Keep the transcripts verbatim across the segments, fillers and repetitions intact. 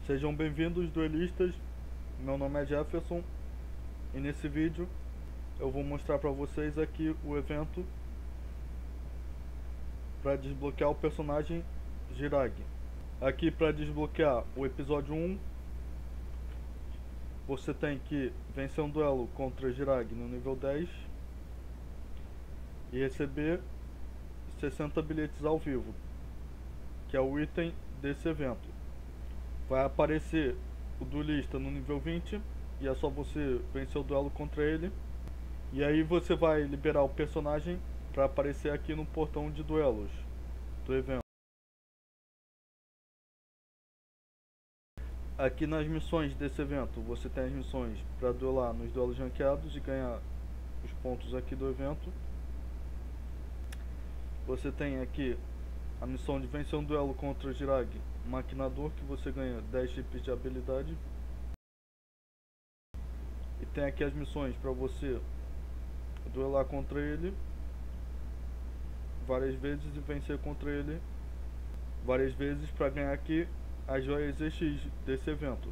Sejam bem-vindos, duelistas. Meu nome é Jefferson e nesse vídeo eu vou mostrar para vocês aqui o evento para desbloquear o personagem Jirag. Aqui, para desbloquear o episódio um, você tem que vencer um duelo contra Jirag no nível dez e receber sessenta bilhetes ao vivo, que é o item desse evento. Vai aparecer o duelista no nível vinte e é só você vencer o duelo contra ele. E aí você vai liberar o personagem para aparecer aqui no portão de duelos do evento. Aqui nas missões desse evento você tem as missões para duelar nos duelos ranqueados e ganhar os pontos aqui do evento. Você tem aqui a missão de vencer um duelo contra Jirag Maquinador, que você ganha dez chips de habilidade. E tem aqui as missões para você duelar contra ele várias vezes e vencer contra ele várias vezes para ganhar aqui as joias E X desse evento.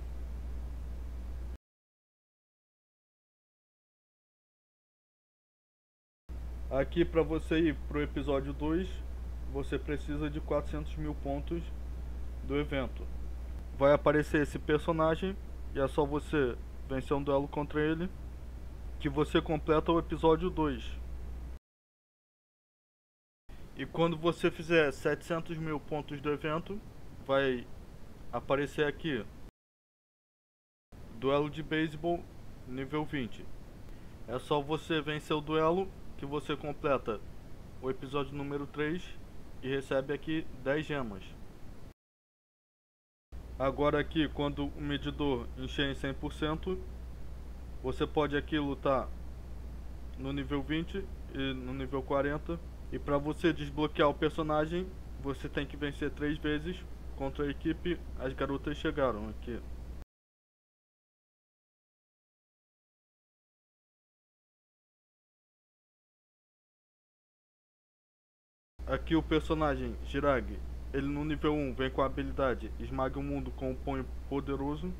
Aqui, para você ir pro episódio dois, você precisa de quatrocentos mil pontos do evento. Vai aparecer esse personagem e é só você vencer um duelo contra ele que você completa o episódio dois. E quando você fizer setecentos mil pontos do evento, vai aparecer aqui duelo de beisebol nível vinte. É só você vencer o duelo que você completa o episódio número três e recebe aqui dez gemas. Agora aqui, quando o medidor encher em cem por cento, você pode aqui lutar no nível vinte e no nível quarenta. E para você desbloquear o personagem, você tem que vencer três vezes contra a equipe As Garotas Chegaram aqui. Aqui o personagem Jirag, ele no nível um vem com a habilidade Esmague o Mundo com um punho poderoso.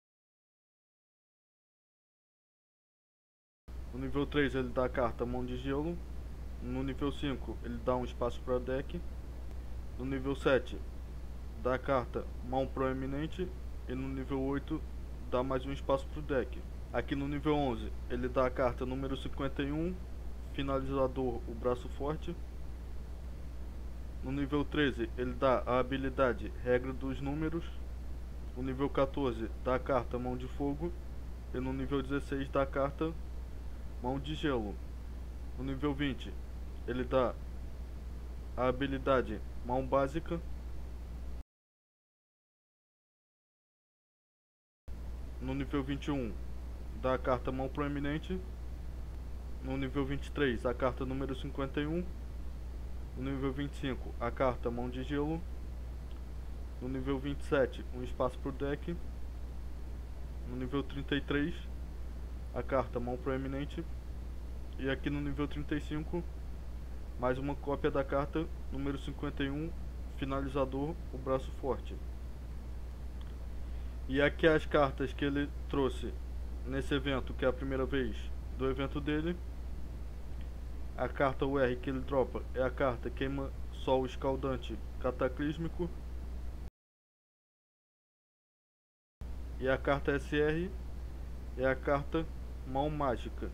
No nível três ele dá a carta Mão de Gelo. No nível cinco ele dá um espaço para deck. No nível sete dá a carta Mão Proeminente. E no nível oito dá mais um espaço para o deck. Aqui no nível onze ele dá a carta número cinquenta e um, Finalizador, o Braço Forte. No nível treze ele dá a habilidade Regra dos Números. No nível quatorze dá a carta Mão de Fogo. E no nível dezesseis dá a carta Mão de Gelo. No nível vinte ele dá a habilidade Mão Básica. No nível vinte e um dá a carta Mão Proeminente. No nível vinte e três a carta número cinquenta e um. No nível vinte e cinco a carta Mão de Gelo. No nível vinte e sete um espaço por deck. No nível trinta e três a carta Mão Proeminente. E aqui no nível trinta e cinco mais uma cópia da carta número cinquenta e um, Finalizador, o Braço Forte. E aqui as cartas que ele trouxe nesse evento, que é a primeira vez do evento dele. A carta U R que ele dropa é a carta Queima Sol Escaldante Cataclísmico. E a carta S R é a carta Mão Mágica.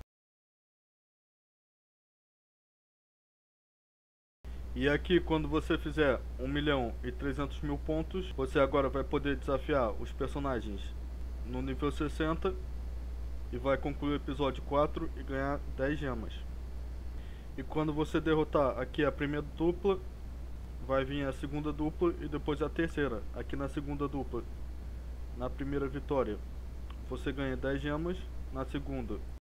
E aqui, quando você fizer um milhão e trezentos mil pontos, você agora vai poder desafiar os personagens no nível sessenta e vai concluir o episódio quatro e ganhar dez gemas. E quando você derrotar aqui a primeira dupla, vai vir a segunda dupla e depois a terceira. Aqui na segunda dupla, na primeira vitória, você ganha dez gemas. Na segunda,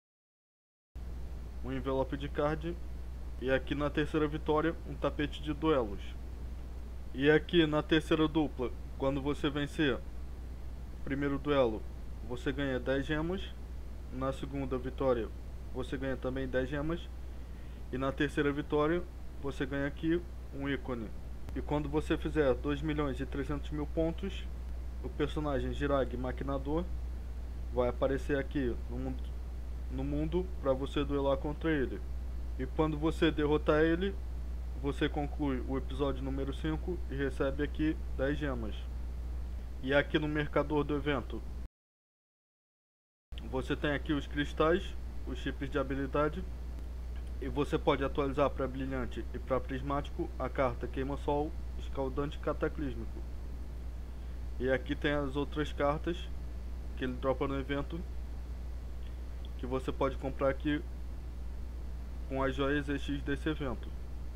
um envelope de card. E aqui na terceira vitória, um tapete de duelos. E aqui na terceira dupla, quando você vencer o primeiro duelo, você ganha dez gemas. Na segunda vitória, você ganha também dez gemas. E na terceira vitória, você ganha aqui um ícone. E quando você fizer dois milhões e trezentos mil pontos, o personagem Jirag Maquinador vai aparecer aqui no mundo, no mundo para você duelar contra ele. E quando você derrotar ele, você conclui o episódio número cinco e recebe aqui dez gemas. E aqui no mercador do evento, você tem aqui os cristais, os chips de habilidade, e você pode atualizar para brilhante e para prismático a carta Queima-Sol, Escaldante e Cataclísmico. E aqui tem as outras cartas que ele dropa no evento, que você pode comprar aqui com as joias E X desse evento.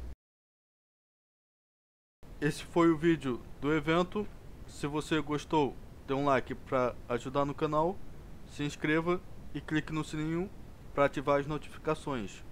Esse foi o vídeo do evento. Se você gostou, dê um like para ajudar no canal, se inscreva e clique no sininho para ativar as notificações.